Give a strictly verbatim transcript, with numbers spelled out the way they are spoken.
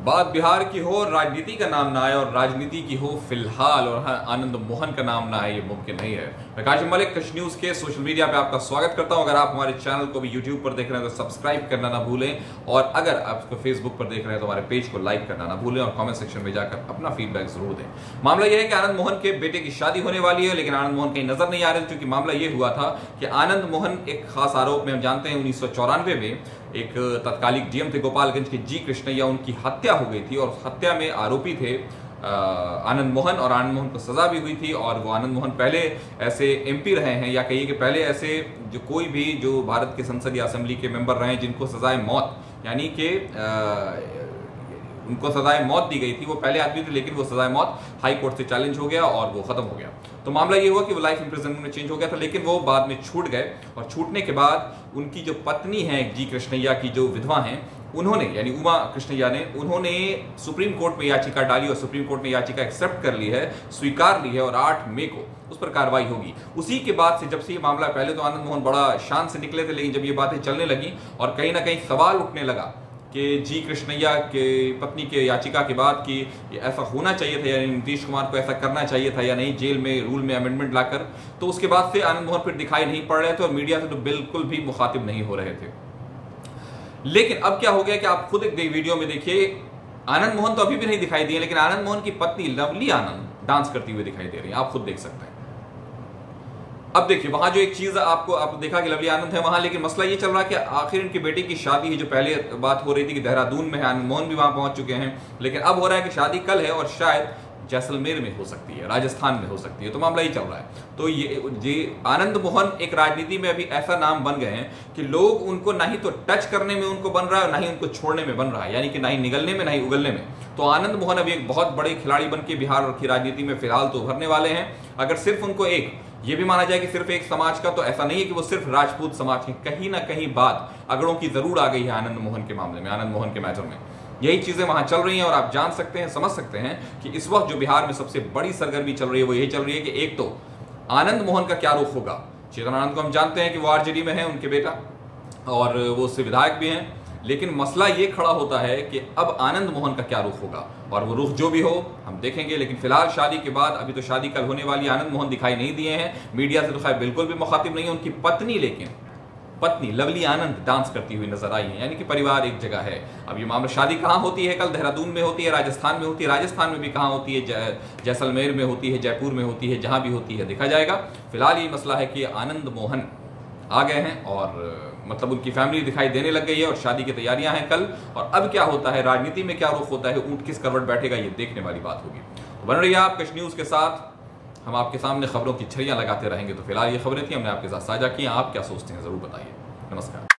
बात बिहार की हो, राजनीति का नाम ना आए और राजनीति की हो फिलहाल और हाँ आनंद मोहन का नाम ना आए, ये मुमकिन नहीं है। मैं काशिफ मलिक कश न्यूज के सोशल मीडिया पे आपका स्वागत करता हूं। अगर आप हमारे चैनल को भी यूट्यूब पर देख रहे हैं तो सब्सक्राइब करना ना भूलें, और अगर आप इसको फेसबुक पर देख रहे हैं तो हमारे पेज को लाइक करना ना भूलें और कमेंट सेक्शन में जाकर अपना फीडबैक जरूर दें। मामला यह है कि आनंद मोहन के बेटे की शादी होने वाली है, लेकिन आनंद मोहन कहीं नजर नहीं आ रहे, क्योंकि मामला यह हुआ था कि आनंद मोहन एक खास आरोप में हम जानते हैं उन्नीस सौ चौरानवे में एक तत्कालिक डीएम थे गोपालगंज के जी कृष्णैया, उनकी हत्या हो गई थी और हत्या में आरोपी थे आनंद मोहन, और आनंद मोहन को सजा भी हुई थी। और वो आनंद मोहन पहले ऐसे एमपी रहे हैं, या कहिए कि पहले ऐसे जो कोई भी जो भारत के संसद या असेंबली के मेंबर रहे हैं जिनको सजाए मौत यानी कि उनको सजाए मौत दी गई थी, वो पहले आदमी थे, लेकिन वो सजाए मौत हाई कोर्ट से चैलेंज हो गया और वो खत्म हो गया। तो मामला ये हुआ कि वो लाइफ इंप्रिजनमेंट में चेंज हो गया था, लेकिन वो बाद में छूट गए, और छूटने के बाद उनकी जो पत्नी है जी कृष्णैया की, जो विधवा हैं, उन्होंने यानी उमा कृष्णैया ने उन्होंने सुप्रीम कोर्ट में याचिका डाली और सुप्रीम कोर्ट में याचिका एक्सेप्ट कर ली है, स्वीकार ली है, और आठ मई को उस पर कार्रवाई होगी। उसी के बाद से जब से ये मामला, पहले तो आनंद मोहन बड़ा शान से निकले थे, लेकिन जब ये बातें चलने लगी और कहीं ना कहीं सवाल उठने लगा कि जी कृष्णैया के पत्नी के याचिका के बाद कि ऐसा होना चाहिए था, यानी नीतीश कुमार को ऐसा करना चाहिए था या नहीं, जेल में रूल में अमेंडमेंट लाकर, तो उसके बाद से आनंद मोहन फिर दिखाई नहीं पड़ रहे थे और मीडिया से तो बिल्कुल भी मुखातिब नहीं हो रहे थे। लेकिन अब क्या हो गया कि आप खुद एक वीडियो में देखिए, आनंद मोहन तो अभी भी नहीं दिखाई दिए, लेकिन आनंद मोहन की पत्नी लवली आनंद डांस करती हुई दिखाई दे रही है, आप खुद देख सकते हैं। अब देखिए वहां जो एक चीज आपको आप देखा कि लवली आनंद है वहां, लेकिन मसला ये चल रहा है कि आखिर इनके बेटे की शादी है, जो पहले बात हो रही थी कि देहरादून में है, आनंद मोहन भी वहां पहुंच चुके हैं, लेकिन अब हो रहा है कि शादी कल है और शायद जैसलमेर में हो सकती है, राजस्थान में हो सकती है। तो मामला ये चल रहा है। तो ये ये आनंद मोहन एक राजनीति में अभी ऐसा नाम बन गए हैं कि लोग उनको ना ही तो टच करने में उनको बन रहा है और ना ही उनको छोड़ने में बन रहा है, यानी कि ना ही निगलने में ना ही उगलने में। तो आनंद मोहन अभी एक बहुत बड़े खिलाड़ी बन के बिहार की राजनीति में फिलहाल तो उभरने वाले हैं। अगर सिर्फ उनको एक ये भी माना जाए कि सिर्फ एक समाज का, तो ऐसा नहीं है कि वो सिर्फ राजपूत समाज की, कहीं ना कहीं बात अगड़ों की जरूर आ गई है आनंद मोहन के मामले में, आनंद मोहन के मैटर में। यही चीजें वहां चल रही हैं और आप जान सकते हैं, समझ सकते हैं कि इस वक्त जो बिहार में सबसे बड़ी सरगर्मी चल रही है वो यही चल रही है कि एक तो आनंद मोहन का क्या रुख होगा। चेतन आनंद को हम जानते हैं कि वो आरजेडी में है, उनके बेटा, और वो उससे विधायक भी हैं, लेकिन मसला ये खड़ा होता है कि अब आनंद मोहन का क्या रुख होगा, और वो रुख जो भी हो हम देखेंगे। लेकिन फिलहाल शादी के बाद, अभी तो शादी कल होने वाली, आनंद मोहन दिखाई नहीं दिए हैं, मीडिया से तो खैर बिल्कुल भी मुखातिब नहीं है। उनकी पत्नी, लेकिन पत्नी लवली आनंद डांस करती हुई नजर आई है, यानी कि परिवार एक जगह है। अब ये मामला, शादी कहाँ होती है, कल देहरादून में होती है, राजस्थान में होती है, राजस्थान में भी कहाँ होती है, जैसलमेर में होती है, जयपुर में होती है, जहां भी होती है देखा जाएगा। फिलहाल ये मसला है कि आनंद मोहन आ गए हैं और मतलब उनकी फैमिली दिखाई देने लग गई है और शादी की तैयारियां हैं कल। और अब क्या होता है, राजनीति में क्या रुख होता है, ऊंट किस करवट बैठेगा, ये देखने वाली बात होगी। तो बन रही है आप कश न्यूज के साथ, हम आपके सामने खबरों की छड़ियां लगाते रहेंगे। तो फिलहाल ये खबरें थी, हमने आपके साथ साझा की। आप क्या सोचते हैं जरूर बताइए। नमस्कार।